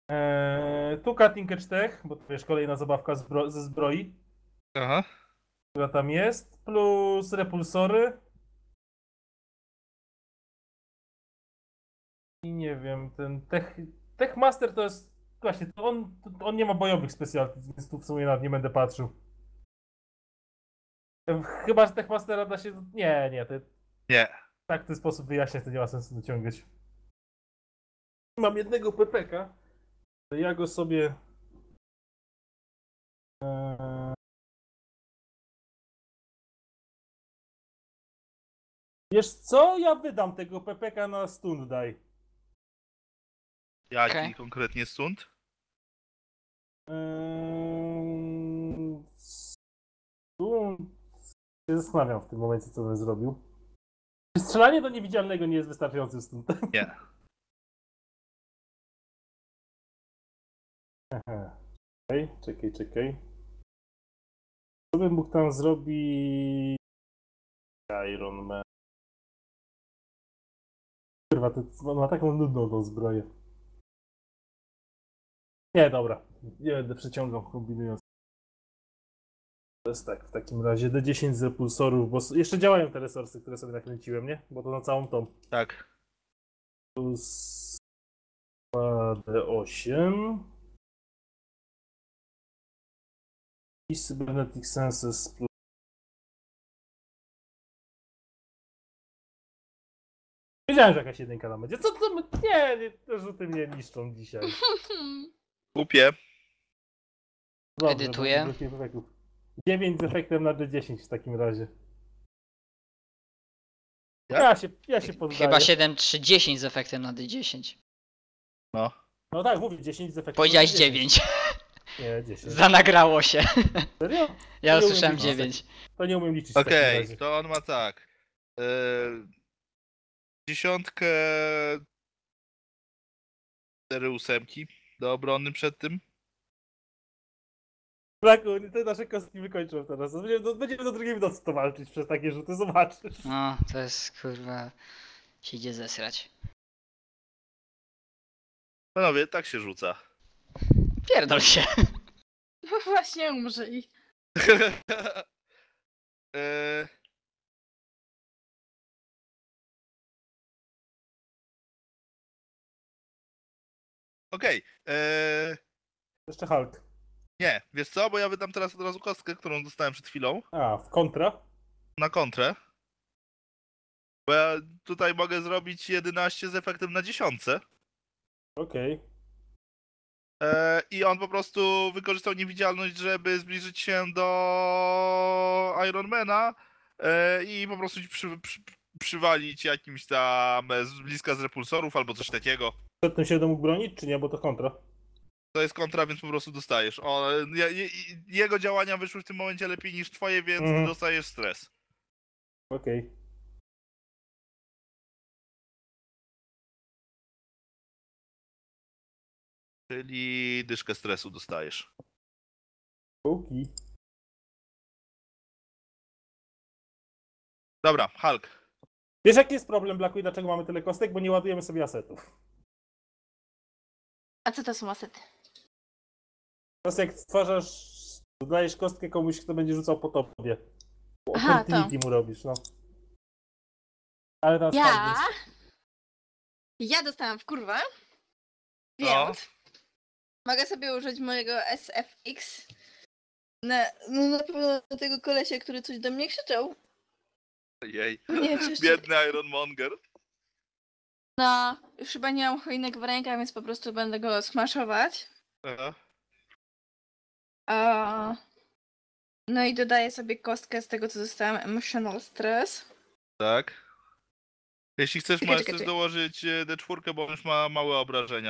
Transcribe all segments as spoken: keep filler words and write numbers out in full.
Eee, tu Cutting cztery, bo to wiesz, kolejna zabawka zbro ze zbroi, Aha. która tam jest, plus repulsory. I nie wiem, ten Tech, Tech Master to jest, właśnie, to on, to on nie ma bojowych specjalistów, więc tu w sumie nawet nie będę patrzył. Chyba, że Tech Mastera da się, nie, nie, to Nie. tak w ten sposób wyjaśniać, to nie ma sensu dociągać. Mam jednego P P K, to ja go sobie... Eee... Wiesz co? Ja wydam tego P P K na stun daj. Jaki Okej. konkretnie stund? Eee... Stun... się zastanawiam w tym momencie, co bym zrobił. Czy strzelanie do niewidzialnego nie jest wystarczającym stuntem? Nie. Czekaj, czekaj, czekaj. Co bym mógł tam zrobić? Iron Man. Kurwa, to on ma taką nudną tą zbroję. Nie, dobra. Nie będę przeciągał kombinując. To jest tak, w takim razie D dziesięć z repulsorów, bo jeszcze działają te resursy, które sobie nakręciłem, nie? Bo to na całą tą. Tak. Plus D osiem. I Cybernetic Senses plus... Wiedziałem, że jakaś jedynka tam będzie. Co to? Nie, nie, te rzuty mnie niszczą dzisiaj. Głupie. Dobrze, Edytuję. bo brakuje efektów. dziewięć z efektem na D dziesięć w takim razie. Jak? Ja się, ja się poddaję. Chyba siedem trzy dziesięć z efektem na D dziesięć. No. No tak, mówię, dziesięć z efektem Powiedziałeś na D dziesięć. dziewięć. Nie, dziesięć. Zanagrało się. Serio? Ja Nie usłyszałem umiem liczyć. dziewięć. To nie umiem liczyć w takim Okej, razie. to on ma tak. Yy, dziesiątkę... Cztery ósemki do obrony przed tym. Braku, te nasze kostki wykończą teraz. Będziemy, będziemy do drugiej nocy to walczyć przez takie rzuty, zobaczysz. No, to jest kurwa... się idzie zesrać. Panowie, tak się rzuca. Pierdol się. No właśnie umrzyj. yy, Okej. yy, Jeszcze Hulk. Nie, wiesz co, bo ja wydam teraz od razu kostkę, którą dostałem przed chwilą, A, w kontra? na kontrę. Bo ja tutaj mogę zrobić jedenaście z efektem na dziesiątce. Okej. E, I on po prostu wykorzystał niewidzialność, żeby zbliżyć się do Ironmana e, i po prostu ci przy, przy, przywalić jakimś tam z bliska z repulsorów albo coś takiego. Przedtem się mógł bronić, czy nie? Bo to kontra. To jest kontra, więc po prostu dostajesz. O, je, je, jego działania wyszły w tym momencie lepiej niż twoje, więc Mhm. dostajesz stres. Okej. Czyli dyszkę stresu dostajesz. Okej. Dobra, Hulk. Wiesz, jaki jest problem, Blaku, i dlaczego mamy tyle kostek? Bo nie ładujemy sobie asetów. A co to są asety? Teraz jak stwarzasz, dodajesz kostkę komuś, kto będzie rzucał po tobie. Aha, to. Opportunity mu robisz, no. Ale teraz Ja? tak, więc... Ja dostałam w kurwę. No. Więc mogę sobie użyć mojego S F X na, no na pewno na tego kolesia, który coś do mnie krzyczał. Jej. Nie wiem, czy jeszcze... Biedny Ironmonger. No, już chyba nie mam choinek w rękach, więc po prostu będę go smaszować. Aha. A... No i dodaję sobie kostkę z tego, co dostałam, Emotional Stress. Tak. Jeśli chcesz, Czekaj, możesz czekaj, też czekaj. dołożyć e, D cztery, bo on już ma małe obrażenia.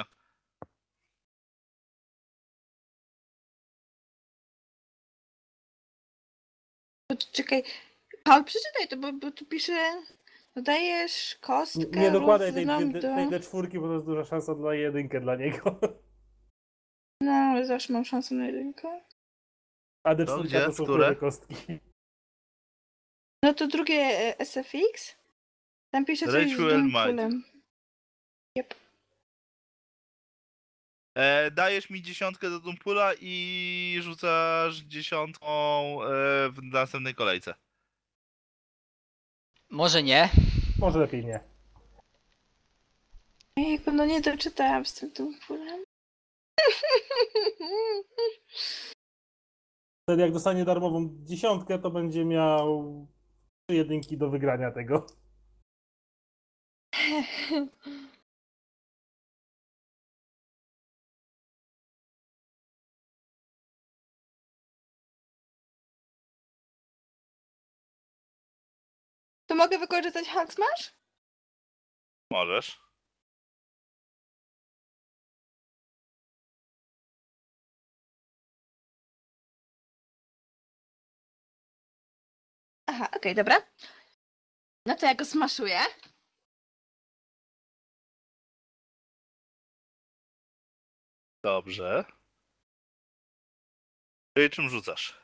Czekaj, Paul, przeczytaj to, bo, bo tu pisze... Dodajesz kostkę Nie dokładaj tej, równą tej, do... tej D cztery, bo to jest duża szansa dla jedynkę dla niego. No, ale zawsze mam szansę na jedynkę. A D To cztery gdzie? to są Które? które kostki. No to drugie e, S F X. Tam pisze coś z Ritual Might. Doomfulem. Yep. E, dajesz mi dziesiątkę do Dumpula i rzucasz dziesiątką e, w następnej kolejce. Może nie. Może lepiej nie. Ej, no nie doczytałam z tym Dumpulem. Wtedy jak dostanie darmową dziesiątkę, to będzie miał trzy jedynki do wygrania tego. To mogę wykorzystać Hulk Smash? Możesz. Aha, okej, dobra. No to ja go smaszuję. Dobrze. I czym rzucasz?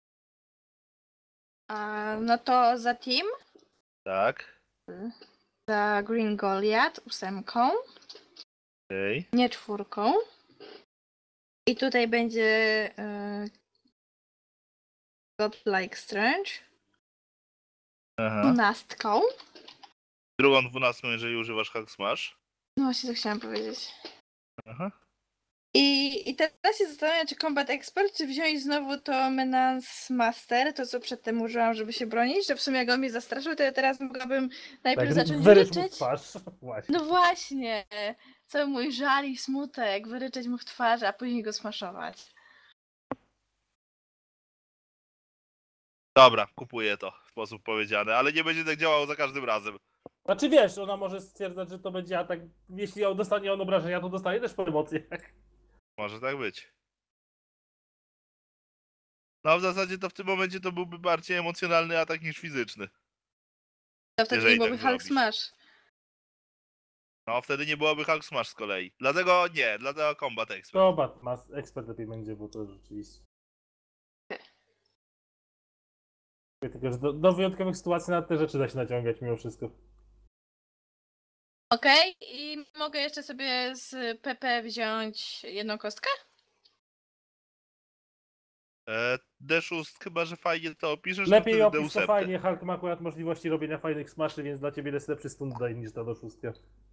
A, no to za team, Tak. za Green Goliath ósemką, Okej. nie czwórką. I tutaj będzie e, Godlike Strange Aha. dwunastką. Drugą dwunastką, jeżeli używasz Hulk Smash. No właśnie to chciałam powiedzieć. Aha. I, I teraz się zastanawiam, czy Combat Expert, czy wziąć znowu to Menace Master, to co przedtem użyłam, żeby się bronić, że w sumie jak on mnie zastraszył, to ja teraz mogłabym najpierw Tak, zacząć wyrycz mu w ryczeć. twarz. Właśnie. No właśnie, cały mój żal i smutek, wyryczeć mu w twarz, a później go smaszować. Dobra, kupuję to w sposób powiedziany, ale nie będzie tak działało za każdym razem. Znaczy wiesz, ona może stwierdzać, że to będzie atak. Jeśli on dostanie on obrażenia, to dostanie też po emocjach. Może tak być. No w zasadzie to w tym momencie to byłby bardziej emocjonalny atak niż fizyczny. To wtedy Jeżeli nie byłoby tak Hulk zrobisz. Smash. No wtedy nie byłoby Hulk Smash z kolei. Dlatego nie, dlatego Combat Expert. Combat mas ekspert lepiej będzie, bo to rzeczywiście. Tylko, że do, do wyjątkowych sytuacji na te rzeczy da się naciągać mimo wszystko. Okej, i mogę jeszcze sobie z P P wziąć jedną kostkę? E, D sześć, chyba że fajnie to opiszesz, Lepiej to wtedy opisz to D osiem. fajnie, Hulk ma akurat możliwości robienia fajnych smaszy, więc dla ciebie jest lepszy stun daje niż ta do szóstka.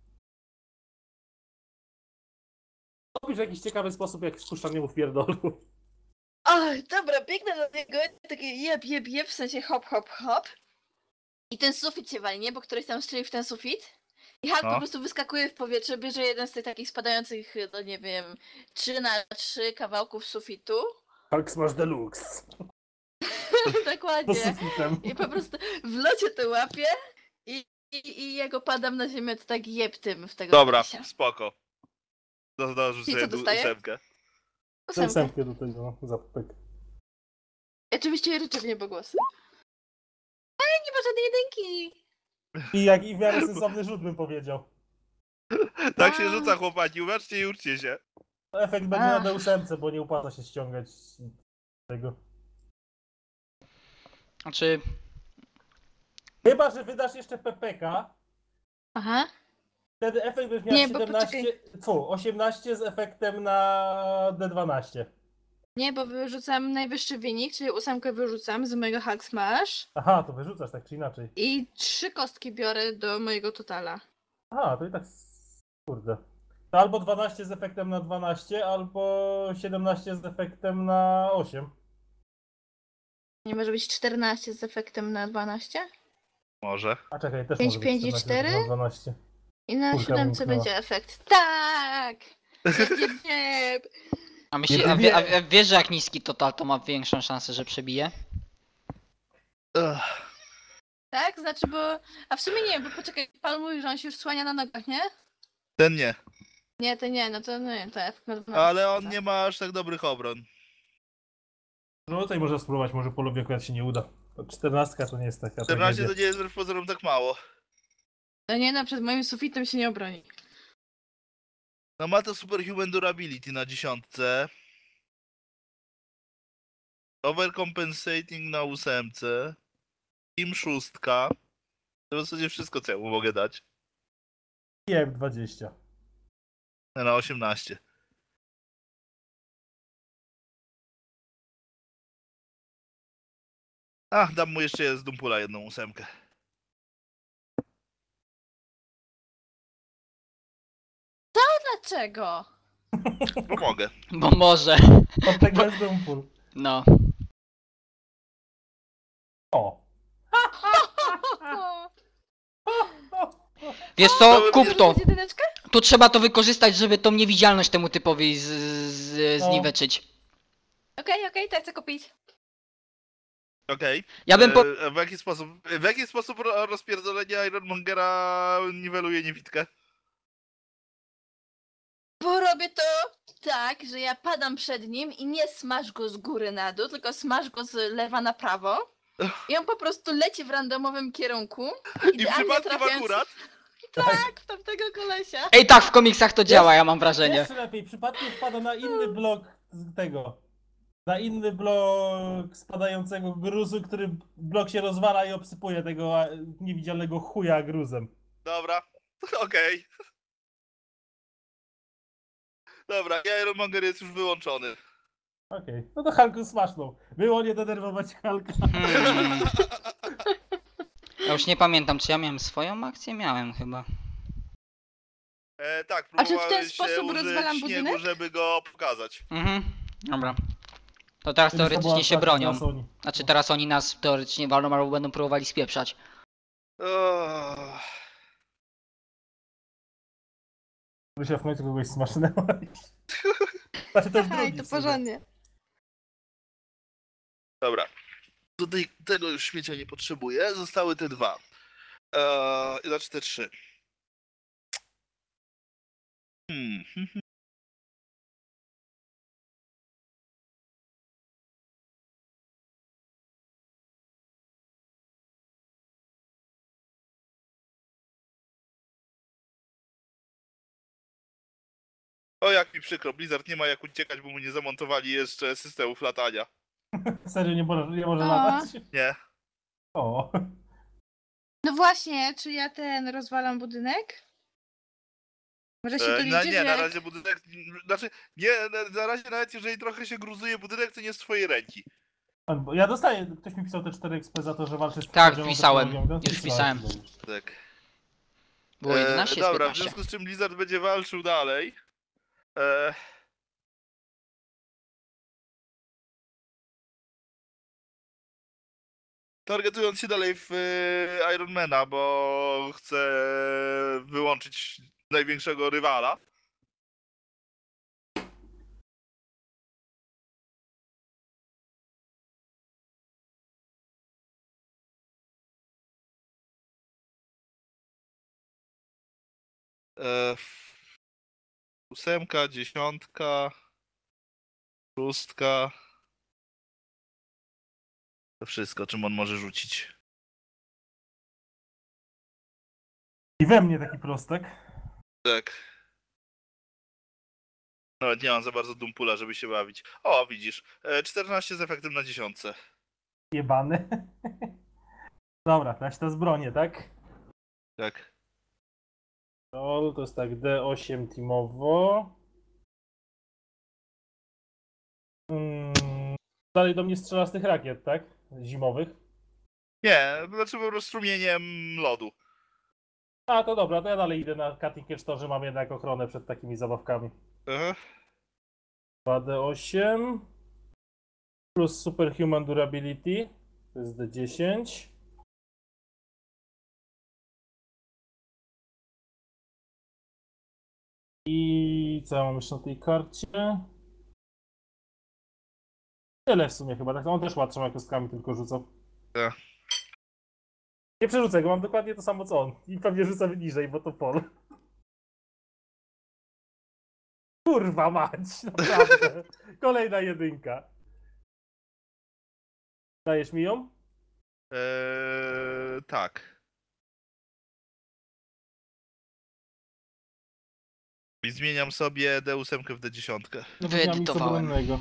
Opisz w jakiś ciekawy sposób, jak spuszczanie mu w pierdolu. Oj, dobra, biegnę do niego, takie jeb, jeb, jeb, w sensie hop, hop, hop. I ten sufit się wali, nie? Bo któryś tam strzeli w ten sufit. I Hulk No. po prostu wyskakuje w powietrze, bierze jeden z tych takich spadających, no nie wiem, trzy na trzy kawałków sufitu. Hulk Smash Deluxe. Po Dokładnie. sufitem. I po prostu w locie to łapie i, i, i jak opadam na ziemię, to tak jeb tym w tego Dobra, kolesia. spoko. Do, do, I co dostaję? ósemkę. Tę Ósemkę. ósemkę do tego, no, zapek. Oczywiście ryczę w niebogłosy. Ej, nie ma żadnej jedynki! I jak i w miarę sensowny rzut bym powiedział. Tak się A. rzuca, chłopaki, uważcie i uczcie się. Efekt będzie na Ach. D ósem, bo nie opłaca się ściągać tego. Znaczy, Chyba, że wydasz jeszcze P P K, Aha. wtedy efekt będziesz miał Nie, bo siedemnaście, fu, osiemnaście z efektem na D dwanaście. Nie, bo wyrzucam najwyższy wynik, czyli ósemkę wyrzucam z mojego Hulk Smash Aha, to wyrzucasz tak czy inaczej. i trzy kostki biorę do mojego totala. Aha, to i tak, s- kurde. To albo dwanaście z efektem na dwanaście, albo siedemnaście z efektem na osiem. Nie może być czternaście z efektem na dwanaście? Może. A czekaj, też pięć, może być pięć i czternaście cztery? na dwanaście. I na Kurka siódemce wymknęła. będzie efekt. Tak! Nie, nie. a, myśli, Nie a, wie, a wie- wie- wiesz, że jak niski total, to ma większą szansę, że przebije? Ugh. Tak? Znaczy, bo... A w sumie nie, bo poczekaj, pan mówi, że on się już słania na nogach, nie? Ten nie. Nie, to nie, no to nie, to efekt na dwanaście. Ale on nie ma aż tak dobrych obron. No tutaj można spróbować, może polowi akurat się nie uda. To czternastka to nie jest taka czternaście to tragedia. nie jest wbrew pozorom tak mało. No nie, no przed moim sufitem się nie obroni. No ma to Superhuman Durability na dziesiątce. Overcompensating na ósemce. Team szóstka. To w zasadzie wszystko, co ja mu mogę dać. I F dwadzieścia. Na osiemnaście. Ach, dam mu jeszcze z Dumpula jedną ósemkę. Dlaczego? Pomogę. Bo może. Od tego jest dumpul. No. O. Wiesz co, To kup to. Jedyneczkę? Tu trzeba to wykorzystać, żeby tą niewidzialność temu typowi z, z, No. zniweczyć. Okej, okej, to chcę kupić. Okej. Ja bym po... E, w jaki sposób, w jaki sposób ro- rozpierdolenie Ironmongera niweluje niewidkę? Bo robię to tak, że ja padam przed nim i nie smaż go z góry na dół, tylko smaż go z lewa na prawo. I on po prostu leci w randomowym kierunku. I Idealnie przypadkiem trafiając- akurat? Tak, w tamtego kolesia. Ej, tak, w komiksach to działa, ja mam wrażenie. Jeszcze lepiej, przypadkiem wpada na inny blok z tego. Na inny blok spadającego gruzu, który blok się rozwala i obsypuje tego a, niewidzialnego chuja gruzem. Dobra, okej. Dobra, i Ironmonger jest już wyłączony. Okej, no to Halku smaczną. Było nie denerwować Halka. Hmm. Ja już nie pamiętam, czy ja miałem swoją akcję? Miałem chyba. E, tak, A czy w ten próbowałeś sposób użyć rozwalam śniegu, budynek? żeby go pokazać. Mhm, dobra. To teraz To była teoretycznie się ostatnia bronią. na Sony. Znaczy teraz oni nas teoretycznie walną albo będą próbowali spieprzać. Oh. Rysia w końcu kogoś smasznęła. Znaczy to już Hej, drugi to w sumie. porządnie. Dobra. Tutaj tego już śmiecia nie potrzebuję. Zostały te dwa. Eee, znaczy te trzy. Hmm. O, jak mi przykro, Blizzard nie ma jak uciekać, bo mu nie zamontowali jeszcze systemów latania. Serio nie może, nie może O. latać? Nie. O. No właśnie, czy ja ten rozwalam budynek? Może się E, to na, liczy, nie, że... na razie budynek. Znaczy, nie, na, na razie nawet jeżeli trochę się gruzuje budynek, to nie z twojej ręki. Bo ja dostaję, ktoś mi pisał te cztery X P za to, że walczy z Tak, poziomą wpisałem. technologią, więc Już wpisałem. Tak. Było jedenaście, E, jest dobra, w piętnaście. związku z czym Blizzard będzie walczył dalej. E... Targetując się dalej w e, Ironmana, bo chce wyłączyć największego rywala. E, ósemka, dziesiątka, szóstka. To wszystko, czym on może rzucić. I we mnie taki prostek. Tak. Nawet nie mam za bardzo dumpula, żeby się bawić. O, widzisz. E, czternaście z efektem na dziesiątce. Jebany. Dobra, dać to z bronię, tak? Tak. To, to jest tak D osiem teamowo. Mm, dalej do mnie strzela z tych rakiet, tak? Zimowych. Nie, znaczy po prostu strumieniem lodu. A, to dobra, to ja dalej idę na cutting edge, to, że mam jednak ochronę przed takimi zabawkami. Aha. dwa D osiem plus Superhuman Durability, to jest D dziesięć. I co ja mam jeszcze na tej karcie? Tyle w sumie chyba, tak? On też ładszą kostkami tylko rzucał. Tak. Nie przerzucę go, mam dokładnie to samo co on. I pewnie rzucę niżej, bo to pol. Kurwa mać, naprawdę. Kolejna jedynka. Dajesz mi ją? Eee, tak. I zmieniam sobie D osiem w D dziesięć. No to nie mam nic Wyedytowałem. obronnego.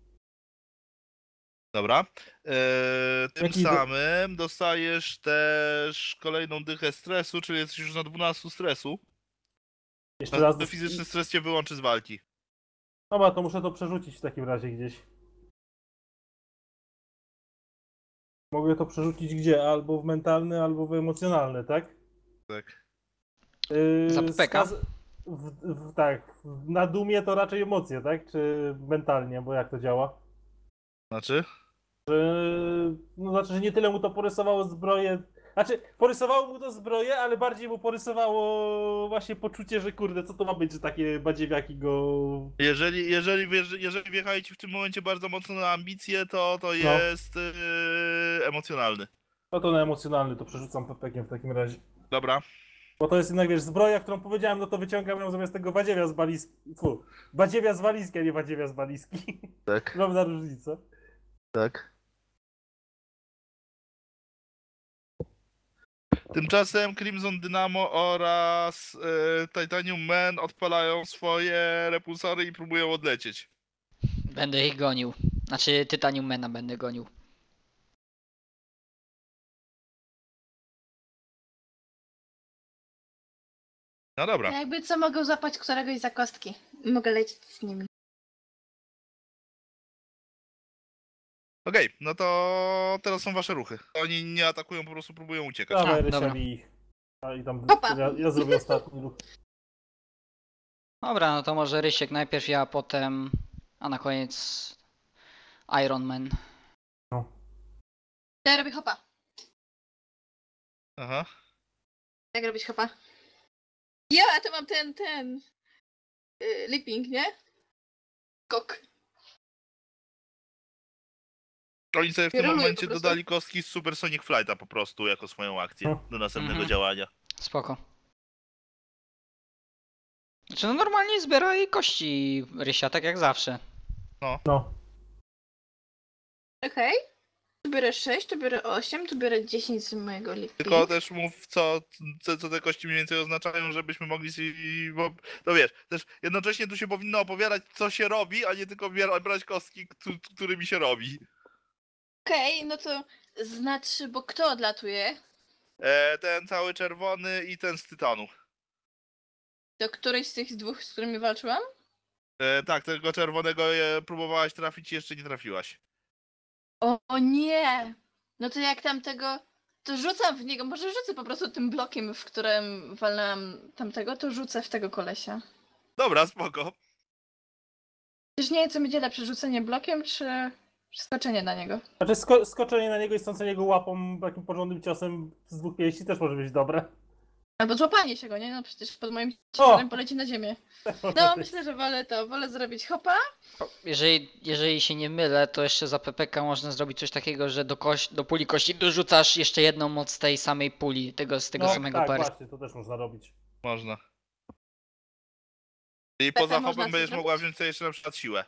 Dobra. Eee, tym Jaki do- samym dostajesz też kolejną dychę stresu, czyli jesteś już na dwunastu stresu. Jeszcze raz. Następny fizyczny stres cię wyłączy z walki. Dobra, to muszę to przerzucić w takim razie gdzieś. Mogę to przerzucić gdzie? Albo w mentalny, albo w emocjonalny, tak? Tak. Yy, Za P P K? skaz- W, w, tak, na dumie to raczej emocje, tak? Czy mentalnie, bo jak to działa? Znaczy? Że, no znaczy, że nie tyle mu to porysowało zbroję. Znaczy, porysowało mu to zbroję, ale bardziej mu porysowało właśnie poczucie, że kurde, co to ma być, że takie badziewiaki go. Jeżeli, jeżeli, wjeżdż- jeżeli wjechali ci w tym momencie bardzo mocno na ambicje, to to jest yy, emocjonalny. No to na emocjonalny to przerzucam pepekiem w takim razie. Dobra. Bo to jest jednak, wiesz, zbroja, którą powiedziałem, no to wyciągam ją zamiast tego badziewia z walizki. Fu, badziewia z walizki, a nie badziewia z walizki. Tak, Drobna różnica. tak. Tymczasem Crimson Dynamo oraz yy, Titanium Man odpalają swoje repulsory i próbują odlecieć. Będę ich gonił. Znaczy Titanium Mana będę gonił. No dobra. Jakby co, mogę zapać któregoś za kostki. Mogę lecieć z nimi. Okej, no to teraz są wasze ruchy. Oni nie atakują, po prostu próbują uciekać. Dawaj, A, Rysia, dobra. bij ich. A i tam Opa. ja, ja zrobię ostatni ruch. Dobra, no to może Rysiek najpierw, ja potem, a na koniec Iron Man. Ja robię hopa. Aha. Jak robić hopa? Ja, to mam ten, ten... Yy, leaping, nie? Kok. Oni sobie w tym Kieruję momencie po prostu. dodali kostki z Supersonic Flighta po prostu jako swoją akcję Hmm. do następnego Mhm. działania. Spoko. Znaczy no normalnie zbieraj kości Rysia, tak jak zawsze. No. Okej. Tu biorę sześć, tu biorę osiem, tu biorę dziesięć z mojego leaping. Tylko też mów, co, co, co te kości mniej więcej oznaczają, żebyśmy mogli się... Bo, no wiesz, też jednocześnie tu się powinno opowiadać, co się robi, a nie tylko biera, brać kostki, któ- którymi się robi. Okej, no to znaczy, bo kto odlatuje? E, ten cały czerwony i ten z tytanu. To któryś z tych dwóch, z którymi walczyłam? E, tak, tego czerwonego e, próbowałaś trafić i jeszcze nie trafiłaś. O, o nie! No to jak tamtego... To rzucam w niego, może rzucę po prostu tym blokiem, w którym walnęłam tamtego, to rzucę w tego kolesia. Dobra, spoko. Przecież nie wiem, co będzie lepsze, rzucenie blokiem, czy skoczenie na niego. Znaczy sko skoczenie na niego i stącenie go łapą takim porządnym ciosem z dwóch pięści też może być dobre. Albo złapanie się go, nie? No przecież pod moim ciężarem poleci na ziemię. Może No, być. myślę, że wolę to. Wolę zrobić hopa. Jeżeli, jeżeli się nie mylę, to jeszcze za P P K można zrobić coś takiego, że do, koś, do puli kości dorzucasz jeszcze jedną moc tej samej puli, tego, z tego No, samego tak, persa. właśnie, to też można robić. Można. I P P poza można hopem coś będziesz mogła zrobić? wziąć sobie jeszcze na przykład siłę.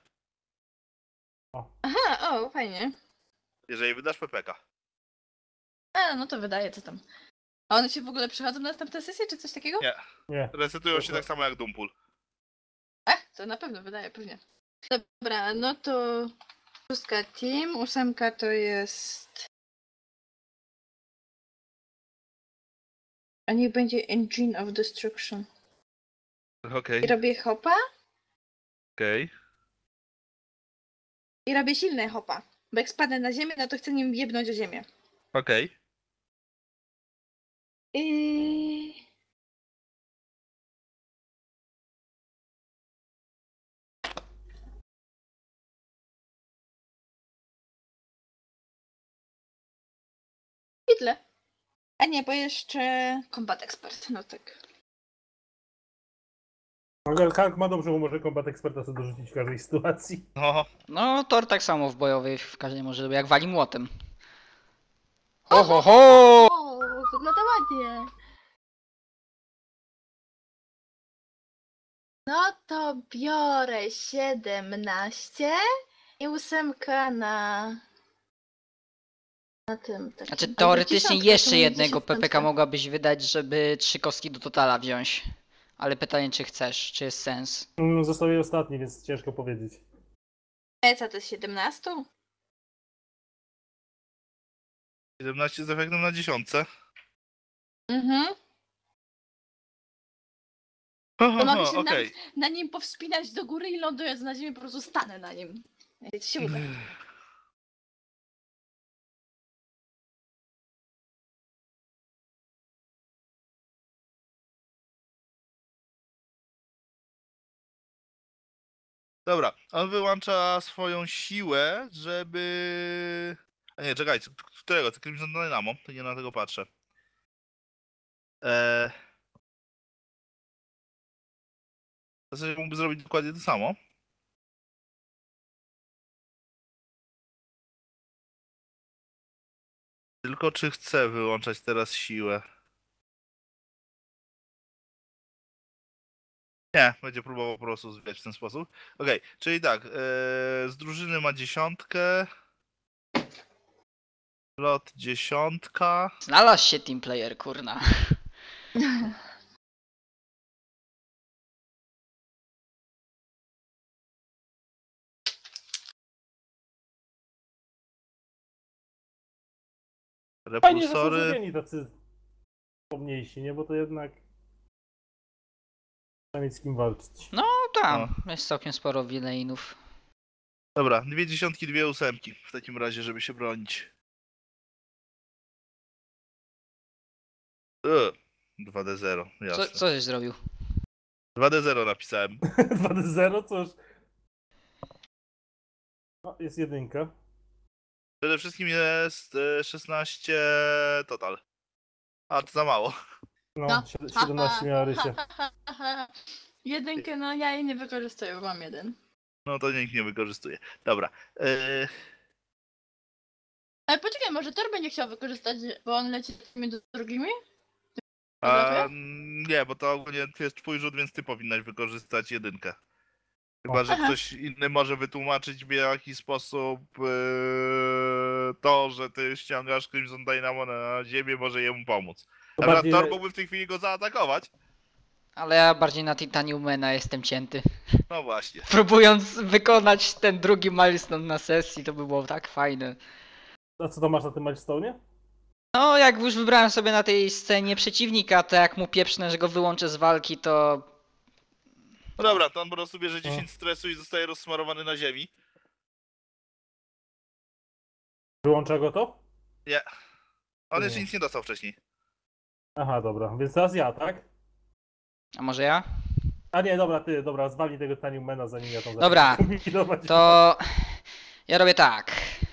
Aha, o, fajnie. Jeżeli wydasz P P K. A, no to wydaje, co tam. A one się w ogóle przychodzą na następne sesje, czy coś takiego? Nie. Nie. Resetują się tak samo jak Dumpul. Ach, to na pewno wydaje, pewnie. Dobra, no to szóstka team, ósemka to jest... A niech będzie Engine of Destruction. Okej, I robię hopa okej. i robię silne hopa. Bo jak spadnę na ziemię, no to chcę nim jebnąć o ziemię. Okej. I... I tyle. A nie, bo jeszcze Combat Expert, no tak. Ale Hank ma dobrze, bo może kombat eksperta sobie dorzucić w każdej sytuacji. No, No, Thor tak samo w bojowej, w każdej może, jak wali młotem. O, Ho, ho, ho! O, wygląda ładnie. No to biorę siedemnaście i ósemka na... Na tym takim. Znaczy Albo teoretycznie dziesiątka, to jeszcze będzie jednego P P K dziesiątka. mogłabyś wydać, żeby trzy kostki do totala wziąć. Ale pytanie czy chcesz, czy jest sens. Mm, Zostawię ostatni, więc ciężko powiedzieć. E, co to jest siedemnaście? siedemnaście z efektem na dziesiątce. Mhm. Ho, To ho, mogę ho, się okej. nawet na nim powspinać do góry i lądując na ziemi po prostu stanę na nim. Jak ci się uda. Dobra, on wyłącza swoją siłę, żeby... A nie, czekajcie, którego? To Crimson Dynamo, to nie na tego patrzę. Eee... W zasadzie mógłby zrobić dokładnie to samo. Tylko czy chce wyłączać teraz siłę? Nie, będzie próbował po prostu zbierać w ten sposób. Okej, okay, czyli tak, yy, z drużyny ma dziesiątkę. Lot dziesiątka. Znalazł się team player, kurna. Fajnie, że są Repulsory. zrobieni tacy pomniejsi, nie? Bo to jednak trzeba mieć z kim walczyć. No tam, jest całkiem sporo willainów. Dobra, dwie dziesiątki, dwie ósemki w takim razie, żeby się bronić. Yy, dwa D zero, Co, jasne. co żeś zrobił? dwa D zero napisałem. dwa D zero, cóż. No, jest jedynka. Przede wszystkim jest y, szesnaście total. A, to za mało. No, No. sied- siedemnaście miała Rysia. Jedynkę, no ja jej nie wykorzystuję, bo mam jeden. No to nikt nie wykorzystuje. Dobra. Yy, Ale poczekaj, może Thor będzie chciał wykorzystać, bo on leci tymi drugimi? a, Odlatuje? nie, bo to ogólnie jest twój rzut, więc ty powinnaś wykorzystać jedynkę. Chyba, że Aha. ktoś inny może wytłumaczyć w jaki sposób yy, to, że ty ściągasz Crimson Dynamo na ziemię, może jemu pomóc. To Na przykład bardziej, Thor że- mógłby w tej chwili go zaatakować. Ale ja bardziej na Titaniumena jestem cięty. No właśnie. Próbując wykonać ten drugi milestone na sesji, to by było tak fajne. A co to masz na tym milestone'ie? No, jak już wybrałem sobie na tej scenie przeciwnika, to jak mu pieprznę, że go wyłączę z walki, to... No dobra, to on po prostu bierze No. dziesięć stresu i zostaje rozsmarowany na ziemi. Wyłącza go to? Nie. On Nie. jeszcze nic nie dostał wcześniej. Aha, dobra, więc teraz ja, tak? A może ja? A nie, dobra, ty, dobra, zwalnij tego Taniumena, zanim ja tam Dobra, zacznę kombinować. To... Ja robię tak.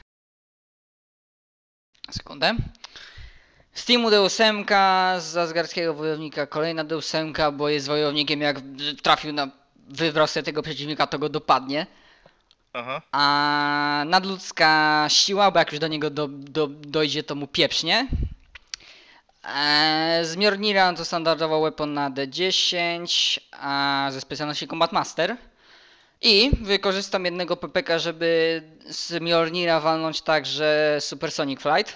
Sekundę. Z teamu D osiem, z Asgardzkiego wojownika kolejna D osiem, bo jest wojownikiem, jak trafił na... wybrał sobie tego przeciwnika, to go dopadnie. Aha. A nadludzka siła, bo jak już do niego do, do, dojdzie, to mu pieprznie. Eee, z Mjolnira to standardowo weapon na D dziesięć, a ze specjalności Combat Master. I wykorzystam jednego P P K, żeby z Mjolnira walnąć także Supersonic Flight.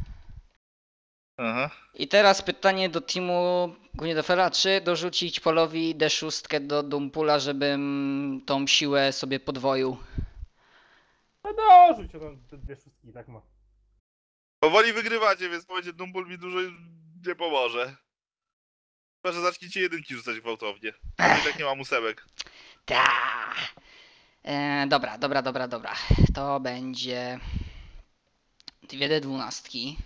Aha. I teraz pytanie do teamu Guinevera, czy dorzucić Polowi D sześć do Dumpula, żebym tą siłę sobie podwoił. No dorzuć, on te dwie szóstki, tak ma. Powoli wygrywacie, więc powiedzieć Dumbul mi dużo nie pomoże. Chyba, że zaczniecie jedynki rzucać gwałtownie. I tak nie mam ósemek. Ta. E, dobra, dobra, dobra, dobra. To będzie dwie D dwunastki.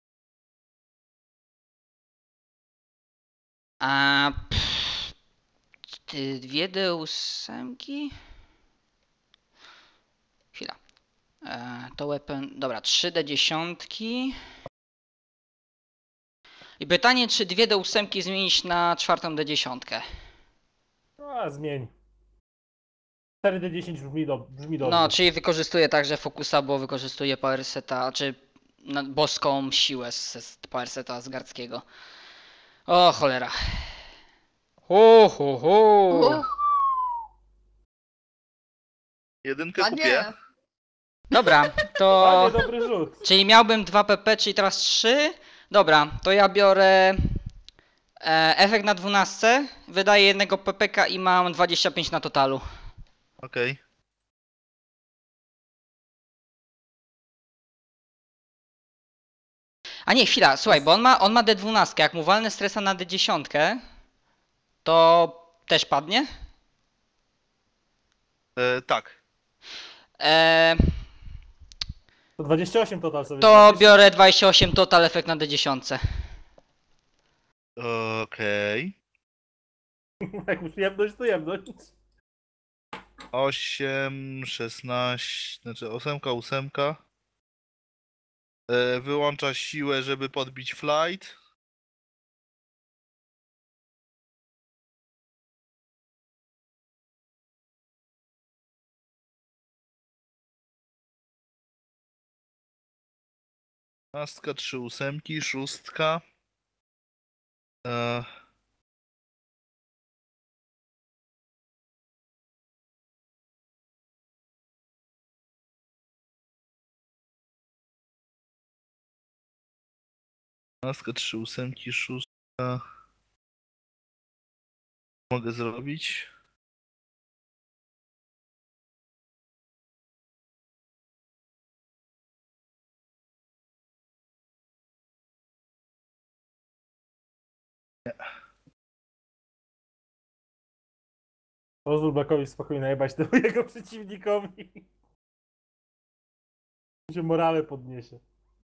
A pff, ty- dwie D ósemki? Chwila. E, to weapon. Dobra, trzy D dziesiątki. I pytanie, czy dwie D ósemki zmienić na czwartą D dziesiątkę? No, a zmień. cztery D dziesięć brzmi, do, brzmi dobrze. No, czyli wykorzystuję także Focusa, bo wykorzystuję Power Seta, czy na boską siłę z, z Power Seta Asgardzkiego. O cholera. Hu, hu, hu. U, Jedynkę a kupię. nie. Dobra, to... Ładnie, dobry rzut. Czyli miałbym dwa P P, czyli teraz trzy. Dobra, to ja biorę e, efekt na dwunastce, wydaję jednego P P K i mam dwadzieścia pięć na totalu. Okej. A nie, chwila, słuchaj, bo on ma, on ma D dwanaście, jak mu walnę stresa na D dziesięć, to też padnie? E, tak. E, To dwadzieścia osiem total sobie to zrobisz. biorę dwadzieścia osiem total efekt na D dziesięć. Okej. Jak już jebnąć, to jebnąć. osiem, szesnaście, znaczy ósemka, ósemka. E, wyłącza siłę, żeby podbić flight. Pastka, trzy ósemki, szóstka. E... Pastka, trzy ósemki, szóstka. Mogę zrobić. Nie. Pozwól Blackowi spokojnie najebać temu jego przeciwnikowi. Się morale podniesie.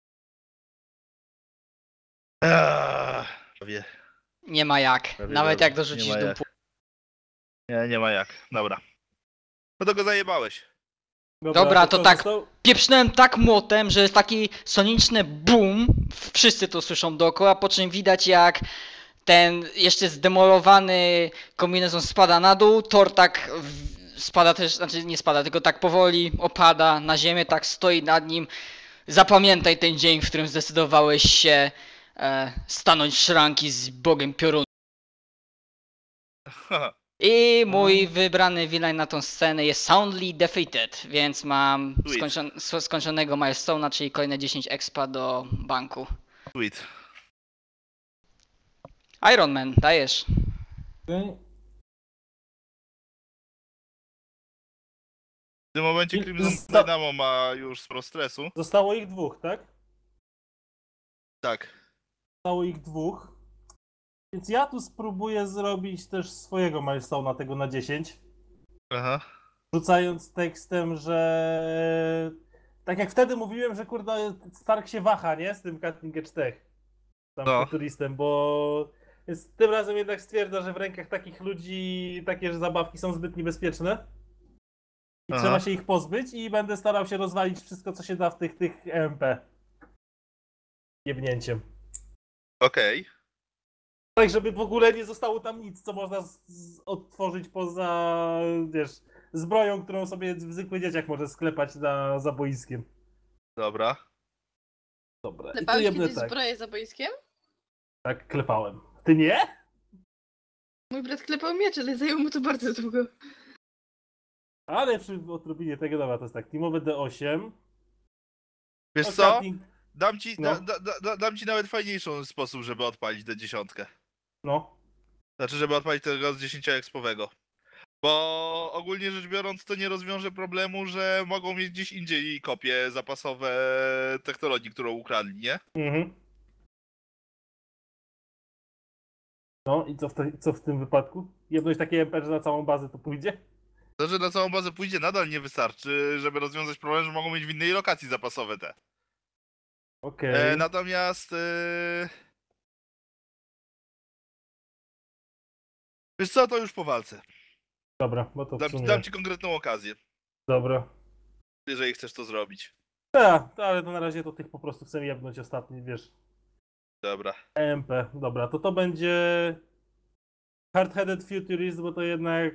Eee, prawie. Nie ma jak. Prawie Nawet dobrze. jak dorzucisz Nie ma do jak. Nie, nie ma jak. Dobra. No to go zajebałeś. Dobra, to kto tak. został? Pieprznąłem tak młotem, że jest taki soniczny boom. Wszyscy to słyszą dookoła, po czym widać jak ten jeszcze zdemolowany kombinezon spada na dół. Thor tak w- spada też, znaczy nie spada, tylko tak powoli opada na ziemię, tak stoi nad nim. Zapamiętaj ten dzień, w którym zdecydowałeś się e, stanąć w szranki z Bogiem Piorunu. I mój wybrany villain na tą scenę jest Soundly Defeated, więc mam Sweet. skończon s- skończonego milestone'a, czyli kolejne dziesięć expa do banku. Sweet. Iron Man, dajesz. Okej. W tym momencie I- Crimson zosta- Dynamo ma już sporo stresu. Zostało ich dwóch, tak? Tak. Zostało ich dwóch. Więc ja tu spróbuję zrobić też swojego milestone'a tego na dziesięć. Aha. Rzucając tekstem, że... Tak jak wtedy mówiłem, że kurde Stark się waha, nie? Z tym Cutting Edge Tech. Tam No. futuristem, bo... Więc tym razem jednak stwierdza, że w rękach takich ludzi takie zabawki są zbyt niebezpieczne. I Aha. trzeba się ich pozbyć i będę starał się rozwalić wszystko, co się da w tych, tych E M P. Jebnięciem. Okej. Tak, żeby w ogóle nie zostało tam nic, co można z, z, odtworzyć poza, wiesz, zbroją, którą sobie zwykły dzieciak może sklepać na, za boiskiem. Dobra. Dobra, i tu Klepałeś jebnę kiedyś tak. zbroję za boiskiem? Tak, klepałem. Ty nie? Mój brat klepał miecz, ale zajęło mu to bardzo długo. Ale przy odrobinie tego, dobra, to jest tak, teamowe D osiem. Wiesz No, co? cutting- Dam ci, No. da, da, da, dam ci nawet fajniejszy sposób, żeby odpalić tę dziesiątkę. No, Znaczy, żeby odpalić tego z dziesięcioekspowego. Bo ogólnie rzecz biorąc, to nie rozwiąże problemu, że mogą mieć gdzieś indziej kopie zapasowe technologii, którą ukradli, nie? mhm. No i co w, te, co w tym wypadku? Jebność takie M P, że na całą bazę to pójdzie? To, że na całą bazę pójdzie, nadal nie wystarczy, żeby rozwiązać problem, że mogą mieć w innej lokacji zapasowe te. Okej. E, natomiast... E... Wiesz co, to już po walce. Dobra, bo to w Dam, sumie... dam ci konkretną okazję, Dobra. jeżeli chcesz to zrobić. Tak, ale to na razie to tych po prostu chcę jebnąć ostatni, wiesz. Dobra. E M P, dobra, to to będzie Hard-Headed Futurist, bo to jednak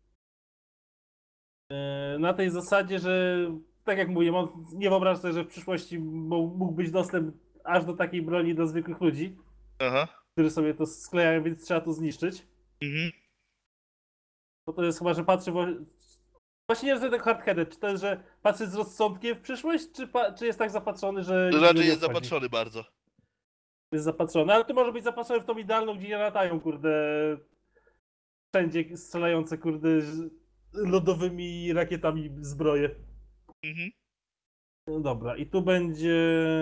yy, na tej zasadzie, że tak jak mówię, on nie wyobrażam sobie, że w przyszłości mógł mógł być dostęp aż do takiej broni dla zwykłych ludzi, Aha. którzy sobie to sklejają, więc trzeba to zniszczyć. Mhm. Bo to jest chyba, że patrzy wo... Właśnie nie wiem, tak hard-headed, czy to jest, że patrzy z rozsądkiem w przyszłość, czy, pa... czy jest tak zapatrzony, że... To nic go raczej nie jest obchodzi? zapatrzony bardzo. Jest zapatrzony, ale ty może być zapatrzony w tą idealną, gdzie nie latają, kurde, wszędzie strzelające, kurde, ż- lodowymi rakietami zbroje. Mhm. No dobra, i tu będzie...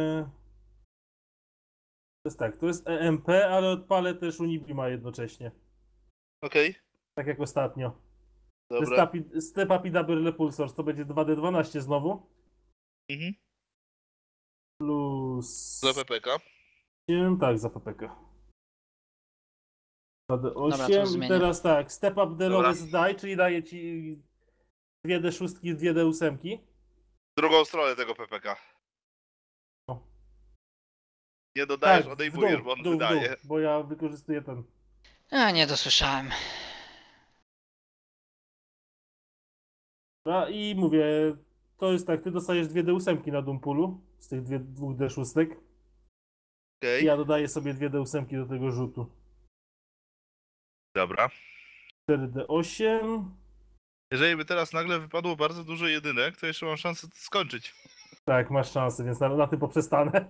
To jest tak, to jest E M P, ale odpalę też Unibima jednocześnie, Okej. tak jak ostatnio. To jest Dobra. tapi- Step Up i Double Repulsor, to będzie dwa D dwanaście znowu. Mhm. Plus... Za P P K. Tak, za P P K. dwa D Dobra, to osiem i zmienię. teraz tak, Step Up the Dobra. lowest die, czyli daje ci dwie D sześć i dwie D osiem. W drugą stronę tego P P K. No. Nie dodajesz, Tak, w odejmujesz, dół, bo on w dół, w dół, wydaje. bo ja wykorzystuję ten. A, nie dosłyszałem. No i mówię, to jest tak, ty dostajesz dwie D osiem na Dumpulu z tych dwie, dwóch D sześć. Okej, I ja dodaję sobie dwie D osiem do tego rzutu. dobra. cztery D osiem. Jeżeli by teraz nagle wypadło bardzo dużo jedynek, to jeszcze mam szansę to skończyć. Tak, masz szansę, więc na, na tym poprzestanę.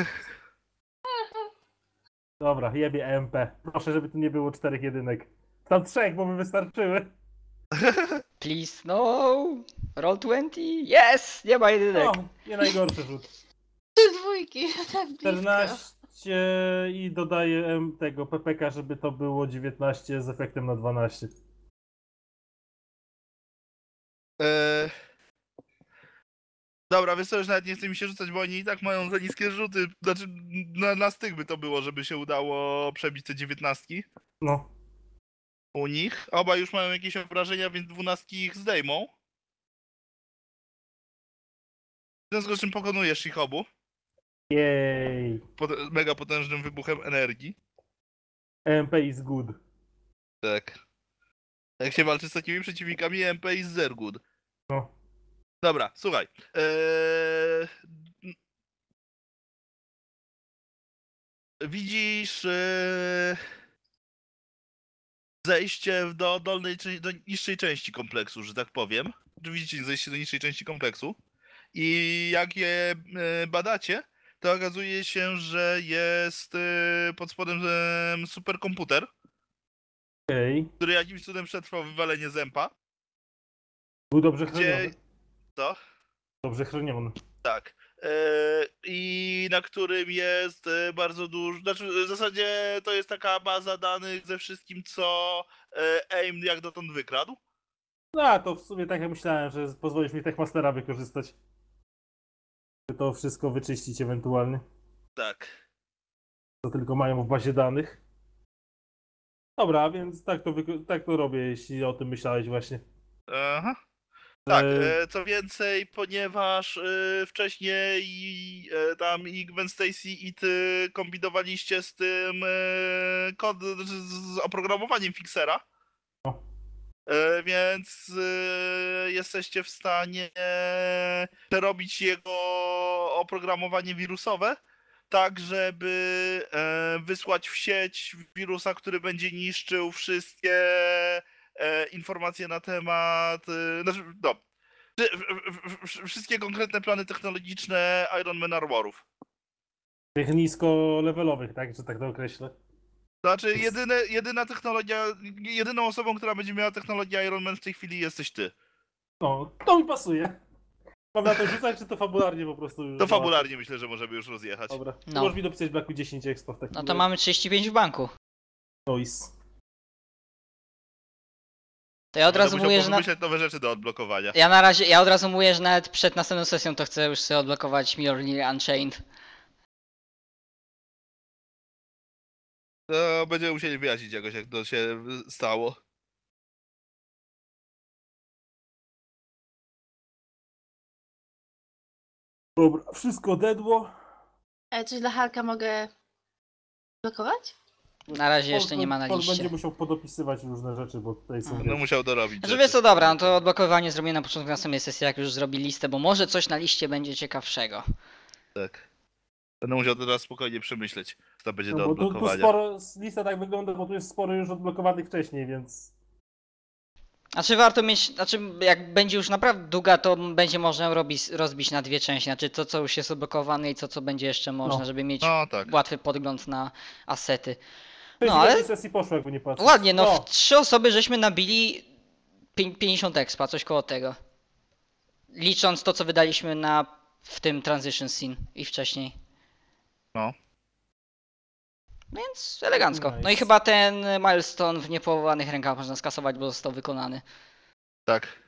Dobra, jebie E M P. Proszę, żeby tu nie było czterech jedynek. Tam trzech, bo by wystarczyły. Please, no! Roll dwadzieścia! Yes! Nie ma jedynek. No, nie najgorszy rzut. Trzy dwójki, tak blisko. czternaście i dodaję M tego P P K, żeby to było dziewiętnaście z efektem na dwanaście. Eee... Dobra, wiesz co, już nawet nie chce mi się rzucać, bo oni i tak mają za niskie rzuty. Znaczy, na, na styk by to było, żeby się udało przebić te dziewiętnastki No. u nich. Oba już mają jakieś obrażenia, więc dwunastki ich zdejmą. W związku z czym pokonujesz ich obu. Jej. Pot- mega potężnym wybuchem energii. E M P is good. Tak. Jak się walczy z takimi przeciwnikami, M P is zero good. No. Dobra, słuchaj. Eee... Widzisz eee... zejście do dolnej, czy- do niższej części kompleksu, że tak powiem. Czy widzicie zejście do niższej części kompleksu? I jak je e, badacie, to okazuje się, że jest e, pod spodem e, superkomputer, Okej. który jakimś cudem przetrwał wywalenie zęba. Był dobrze Gdzie... chroniony. Co? Dobrze chroniony. Tak. E, I na którym jest e, bardzo dużo. Znaczy, w zasadzie to jest taka baza danych ze wszystkim, co e, AIM jak dotąd wykradł. No, a to w sumie tak jak myślałem, że pozwolisz mi Techmastera wykorzystać. By to wszystko wyczyścić ewentualnie. Tak. Co tylko mają w bazie danych. Dobra, więc tak to, wyko- tak to robię, jeśli o tym myślałeś właśnie. Aha. Tak, E, e, co więcej, ponieważ e, wcześniej e, tam i Gwen Stacy i ty kombinowaliście z tym e, kod, z, z oprogramowaniem Fixera, No. e, więc e, jesteście w stanie przerobić jego oprogramowanie wirusowe, tak żeby e, wysłać w sieć wirusa, który będzie niszczył wszystkie e, informacje na temat, e, znaczy, no, wszy- w- w- w- wszystkie konkretne plany technologiczne Iron Man Armorów. tych nisko-levelowych, tak, że tak to określę. Znaczy, jedyne, jedyna technologia, jedyną osobą, która będzie miała technologię Iron Man w tej chwili jesteś ty. No, to mi pasuje. Mam na to rzucać, czy to fabularnie po prostu już? To fabularnie myślę, że możemy już rozjechać. Dobra. No. No. Możesz mi dopisać Blacku dziesięć expo w takim No to razie. mamy trzydzieści pięć w banku. Noise. To ja od razu Będę musiał mówię, że na... pomyśleć nowe rzeczy do odblokowania. Ja na razie, ja od razu mówię, że nawet przed następną sesją to chcę już sobie odblokować Mjolnir Unchained. To będziemy musieli wyjaśnić jakoś, jak to się stało. Dobra, wszystko dedło. E, coś dla Halka mogę blokować? Na razie jeszcze Paul- nie ma na Paul liście. będzie musiał podopisywać różne rzeczy, bo tutaj są... Będę musiał dorobić. Znaczy rzeczy. wiesz co, dobra, no to odblokowanie zrobię na początku następnej sesji, jak już zrobi listę, bo może coś na liście będzie ciekawszego. Tak. Będę musiał teraz spokojnie przemyśleć, co to będzie do No, bo tu, tu odblokowania. sporo, lista tak wygląda, bo tu jest sporo już odblokowanych wcześniej, więc... Znaczy warto mieć, znaczy jak będzie już naprawdę długa, to będzie można robić, rozbić na dwie części, znaczy to co już jest odblokowane i to co będzie jeszcze można, No. żeby mieć No tak. łatwy podgląd na asety. No, No, ale- ale... sesji poszło, jakby nie patrzeć. Ładnie, no O, w trzy osoby żeśmy nabili pię- pięćdziesiąt expa, coś koło tego. Licząc to co wydaliśmy na w tym transition scene i wcześniej. No. Więc elegancko. No i Nice. chyba ten milestone w niepowołanych rękach można skasować, bo został wykonany. Tak.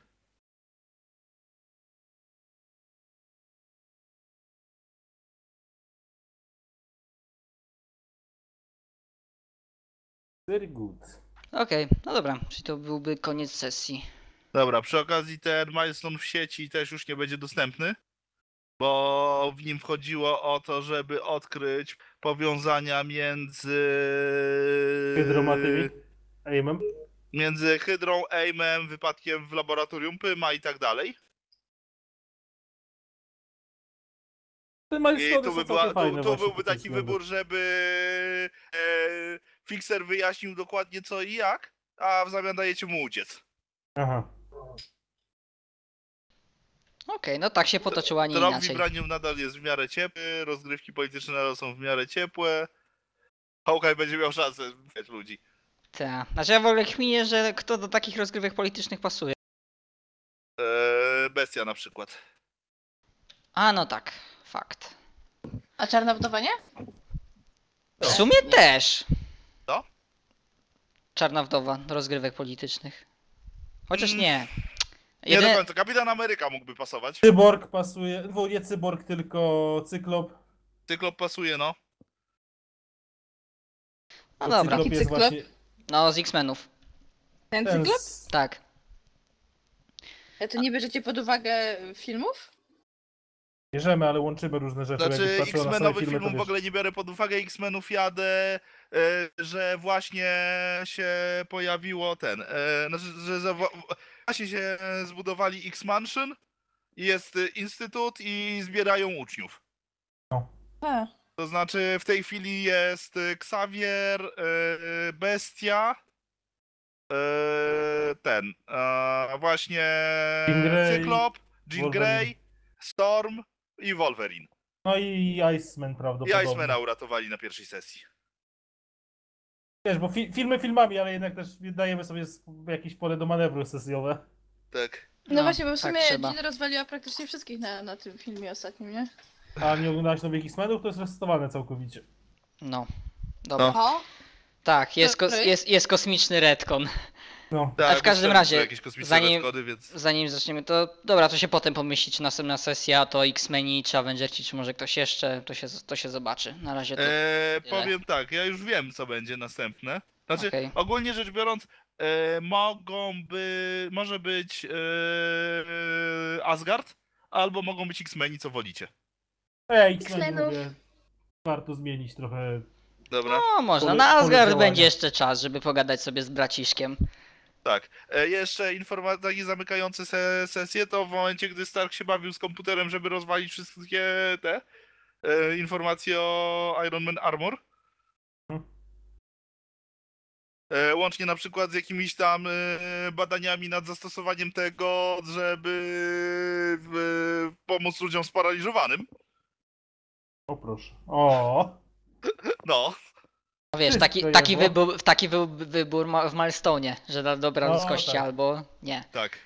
very good. Okej, no dobra, czyli to byłby koniec sesji. Dobra, przy okazji ten milestone w sieci też już nie będzie dostępny, bo w nim wchodziło o to, żeby odkryć powiązania między... Hydromatymi. Aimem. między hydrą, aimem, wypadkiem w laboratorium Pyma i tak dalej. Te I milestone tu, są by była, całkiem fajne tu, tu właśnie byłby pod tym taki względem. wybór, żeby e, Fixer wyjaśnił dokładnie co i jak, a w zamian dajecie mu uciec. Aha. Okej, no tak się potoczyło, a nie Drog inaczej. Vibranium nadal jest w miarę ciepły, rozgrywki polityczne nadal są w miarę ciepłe. Hawkeye będzie miał szansę wiesz, ludzi. Tak. Znaczy ja w ogóle kminię, że kto do takich rozgrywek politycznych pasuje. E, bestia na przykład. A no tak, fakt. A Czarna Wdowa nie? W sumie też. Co? Czarna wdowa do rozgrywek politycznych. Chociaż Mm. nie. Nie Jedyne... do końca. Kapitan Ameryka mógłby pasować. Cyborg pasuje, bo nie cyborg, tylko cyklop. Cyklop pasuje, no. No Bo dobra. cyklop Jaki jest cyklop? właśnie No z X-Menów. Ten ten cyklop? z... Tak. A to nie bierzecie pod uwagę filmów? Bierzemy, ale łączymy różne rzeczy. Znaczy Jakbyś patrzyła na same X-Menowych filmy, to filmów w wiesz. ogóle nie biorę pod uwagę. X-Menów jadę, e, że właśnie się pojawiło ten, e, znaczy, że zawa- właśnie się zbudowali X-Mansion, jest e, instytut i zbierają uczniów. A, To znaczy w tej chwili jest e, Xavier, e, Bestia, e, ten, e, właśnie Jean Grey, Cyklop, Jean Wolverine. Grey, Storm i Wolverine. No i Iceman I prawdopodobnie. Icemana uratowali na pierwszej sesji. Wiesz, bo fi filmy filmami, ale jednak też dajemy sobie sp- jakieś pole do manewru sesjowe. Tak. no, No, właśnie, bo w tak sumie trzeba. Jean rozwaliła praktycznie wszystkich na, na tym filmie ostatnim, nie? A nie oglądałaś nowych X-Menów, to jest resetowane całkowicie. No. Dobra. O, Tak, jest, kos Który? jest, jest kosmiczny retcon. No. Tak, w każdym bez razie, jakieś kosmiczne zanim- retcony, więc... Zanim zaczniemy, to dobra, to się potem pomyśli, czy następna sesja to X-Meni, czy Avengerci, czy może ktoś jeszcze, to się, to się zobaczy. Na razie to... Eee, tyle. powiem tak, ja już wiem, co będzie następne. Znaczy, Okej. ogólnie rzecz biorąc, e, mogą by... może być e, Asgard, albo mogą być X-Meni, co wolicie. Ej, X-Men X-Menów. mówię, warto zmienić trochę. Dobra, No, można. Pole- Na pole Asgard działania. będzie jeszcze czas, żeby pogadać sobie z braciszkiem. tak. E, jeszcze informacja, takie zamykające se sesje, to w momencie, gdy Stark się bawił z komputerem, żeby rozwalić wszystkie te e, informacje o Iron Man Armor. Hmm. E, Łącznie na przykład z jakimiś tam e, badaniami nad zastosowaniem tego, żeby w, pomóc ludziom sparaliżowanym. O proszę. O. No, No wiesz, Wszystko taki, taki, jebło. wybór, taki wy wybór ma w Milestone'ie, że dla dobra No, ludzkości tak. albo nie. tak.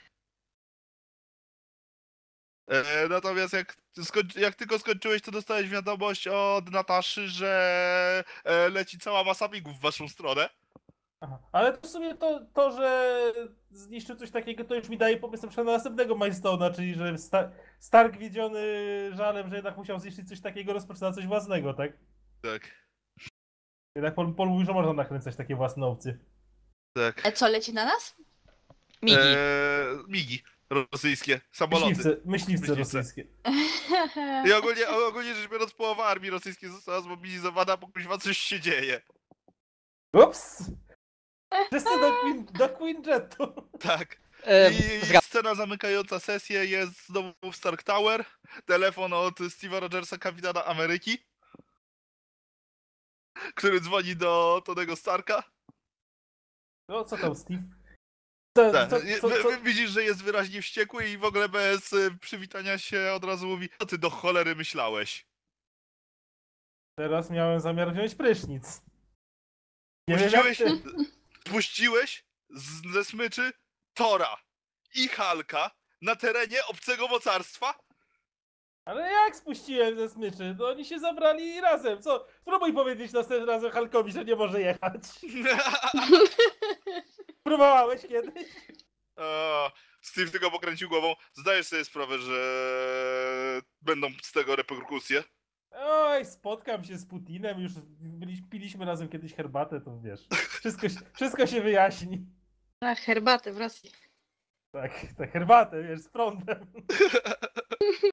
E, natomiast jak, skończy, jak tylko skończyłeś, to dostałeś wiadomość od Nataszy, że e, leci cała masa pingów w waszą stronę. Aha. Ale to w sumie to, to, że zniszczył coś takiego, to już mi daje pomysł na przykład na następnego Milestone'a, czyli że Sta Stark wiedziony żalem, że jednak musiał zniszczyć coś takiego, rozpoczyna coś własnego, tak? Tak, Jednak Paul, Paul mówił, że można nakręcać takie własne opcje. tak. a co, leci na nas? Migi. E, migi rosyjskie, samoloty. Myśliwce, myśliwce Myśliwce. rosyjskie. I ogólnie, ogólnie rzecz biorąc, połowa armii rosyjskiej została zmobilizowana, bo kuźwa coś się dzieje. Ups! Wszyscy do Queen, do Queen Jetu. Tak. E, I zgadzam. scena zamykająca sesję jest znowu w Stark Tower. Telefon od Steve'a Rogersa, kapitana Ameryki, który dzwoni do Tonego Starka. No co tam, Steve? Co, Tak. co, Je- co, wy- co? wy- Widzisz, że jest wyraźnie wściekły i w ogóle bez y, przywitania się od razu mówi: co ty do cholery myślałeś? Teraz miałem zamiar wziąć prysznic. Nie wiem, jak Puściłeś, ty. puściłeś z, ze smyczy Tora i Hulka na terenie obcego mocarstwa? Ale jak spuściłem ze smyczy? No oni się zabrali razem. Co? Spróbuj powiedzieć następnym razem Hulkowi, że nie może jechać. Próbowałeś kiedyś? O, Steve tylko pokręcił głową. Zdajesz sobie sprawę, że będą z tego reperkusje? Oj, spotkam się z Putinem, już byli, piliśmy razem kiedyś herbatę, to wiesz. Wszystko, się- wszystko się wyjaśni. A, herbatę w Rosji. Tak, tak herbatę, wiesz, z prądem.